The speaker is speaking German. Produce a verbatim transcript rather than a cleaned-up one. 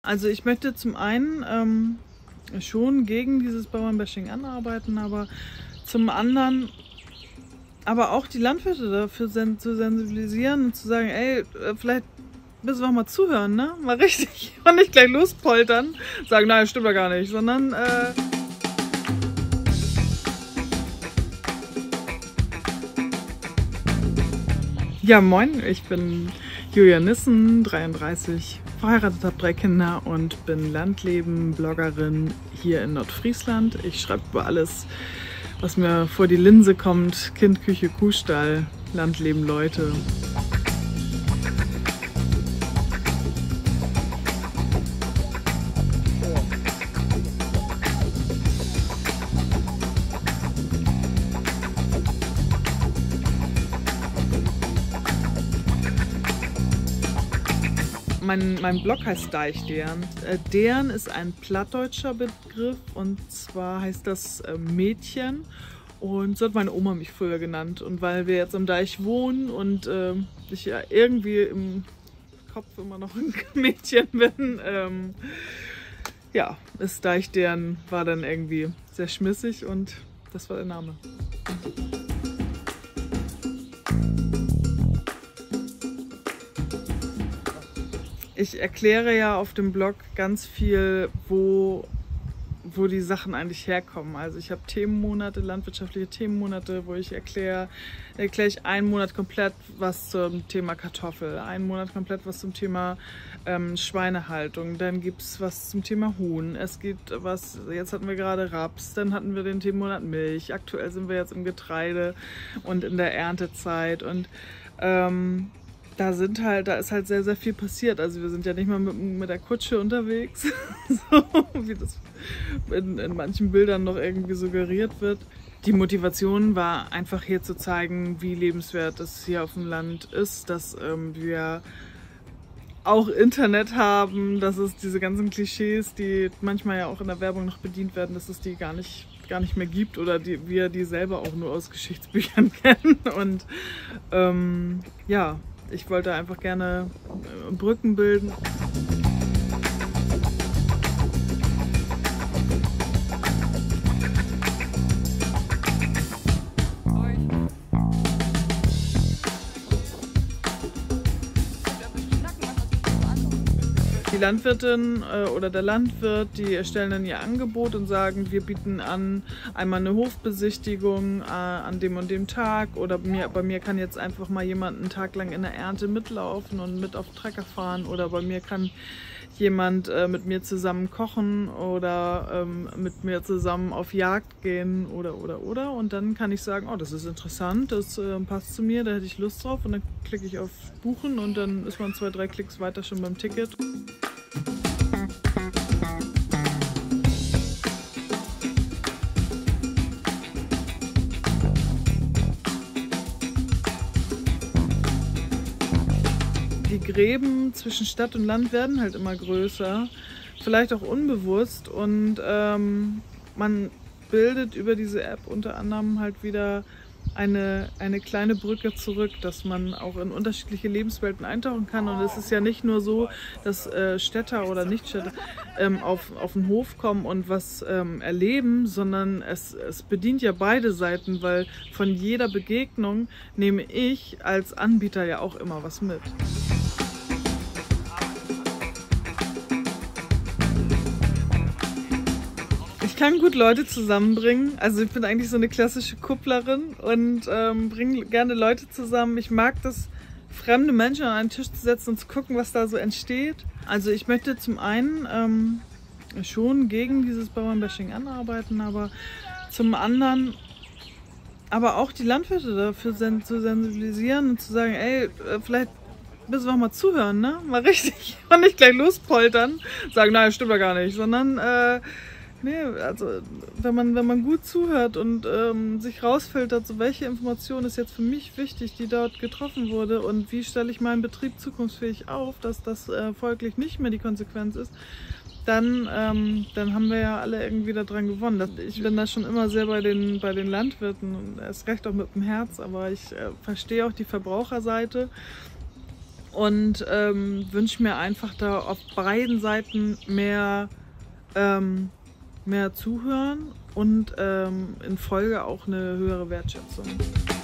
Also ich möchte zum einen ähm, schon gegen dieses Bauernbashing anarbeiten, aber zum anderen aber auch die Landwirte dafür sen zu sensibilisieren und zu sagen, ey, vielleicht müssen wir auch mal zuhören, ne? Mal richtig und nicht gleich lospoltern, sagen, nein, stimmt ja gar nicht, sondern äh ja, moin, ich bin Julia Nissen, dreiunddreißig, verheiratet, habe drei Kinder und bin Landleben-Bloggerin hier in Nordfriesland. Ich schreibe über alles, was mir vor die Linse kommt: Kind, Küche, Kuhstall, Landleben, Leute. Mein, mein Blog heißt Deichdern. Äh, Dern ist ein plattdeutscher Begriff und zwar heißt das äh, Mädchen, und so hat meine Oma mich früher genannt. Und weil wir jetzt am Deich wohnen und äh, ich ja irgendwie im Kopf immer noch ein Mädchen bin, ähm, ja, ist Deichdern, war dann irgendwie sehr schmissig und das war der Name. Ich erkläre ja auf dem Blog ganz viel, wo, wo die Sachen eigentlich herkommen. Also ich habe Themenmonate, landwirtschaftliche Themenmonate, wo ich erkläre, erkläre ich einen Monat komplett was zum Thema Kartoffel, einen Monat komplett was zum Thema ähm, Schweinehaltung, dann gibt es was zum Thema Huhn, es gibt was, jetzt hatten wir gerade Raps, dann hatten wir den Themenmonat Milch, aktuell sind wir jetzt im Getreide und in der Erntezeit und ähm, Da sind halt, da ist halt sehr, sehr viel passiert. Also wir sind ja nicht mal mit, mit der Kutsche unterwegs, so wie das in, in manchen Bildern noch irgendwie suggeriert wird. Die Motivation war einfach hier zu zeigen, wie lebenswert es hier auf dem Land ist, dass ähm, wir auch Internet haben, dass es diese ganzen Klischees, die manchmal ja auch in der Werbung noch bedient werden, dass es die gar nicht, gar nicht mehr gibt oder die, wir die selber auch nur aus Geschichtsbüchern kennen. Und ähm, ja, ich wollte einfach gerne Brücken bilden. Die Landwirtin äh, oder der Landwirt, die erstellen dann ihr Angebot und sagen, wir bieten an einmal eine Hofbesichtigung äh, an dem und dem Tag, oder bei mir, bei mir kann jetzt einfach mal jemand einen Tag lang in der Ernte mitlaufen und mit auf den Trecker fahren, oder bei mir kann jemand äh, mit mir zusammen kochen oder ähm, mit mir zusammen auf Jagd gehen oder oder oder und dann kann ich sagen, oh, das ist interessant, das äh, passt zu mir, da hätte ich Lust drauf, und dann klicke ich auf Buchen und dann ist man zwei, drei Klicks weiter schon beim Ticket. Die Gräben zwischen Stadt und Land werden halt immer größer, vielleicht auch unbewusst, und ähm, man bildet über diese App unter anderem halt wieder eine, eine kleine Brücke zurück, dass man auch in unterschiedliche Lebenswelten eintauchen kann. Und es ist ja nicht nur so, dass äh, Städter oder Nichtstädter ähm, auf, auf den Hof kommen und was ähm, erleben, sondern es, es bedient ja beide Seiten, weil von jeder Begegnung nehme ich als Anbieter ja auch immer was mit. Ich kann gut Leute zusammenbringen, also ich bin eigentlich so eine klassische Kupplerin und ähm, bringe gerne Leute zusammen. Ich mag das, fremde Menschen an einen Tisch zu setzen und zu gucken, was da so entsteht. Also ich möchte zum einen ähm, schon gegen dieses Bauernbashing anarbeiten, aber zum anderen aber auch die Landwirte dafür sen zu sensibilisieren und zu sagen, ey, vielleicht müssen wir auch mal zuhören, ne? Mal richtig und nicht gleich lospoltern, sagen, nein, stimmt ja gar nicht, sondern äh, nee, also wenn man, wenn man gut zuhört und ähm, sich rausfiltert, so welche Information ist jetzt für mich wichtig, die dort getroffen wurde, und wie stelle ich meinen Betrieb zukunftsfähig auf, dass das äh, folglich nicht mehr die Konsequenz ist, dann, ähm, dann haben wir ja alle irgendwie daran gewonnen. Ich bin da schon immer sehr bei den, bei den Landwirten, und erst recht auch mit dem Herz, aber ich äh, verstehe auch die Verbraucherseite. und ähm, wünsche mir einfach da auf beiden Seiten mehr, ähm, mehr Zuhören und ähm, in Folge auch eine höhere Wertschätzung.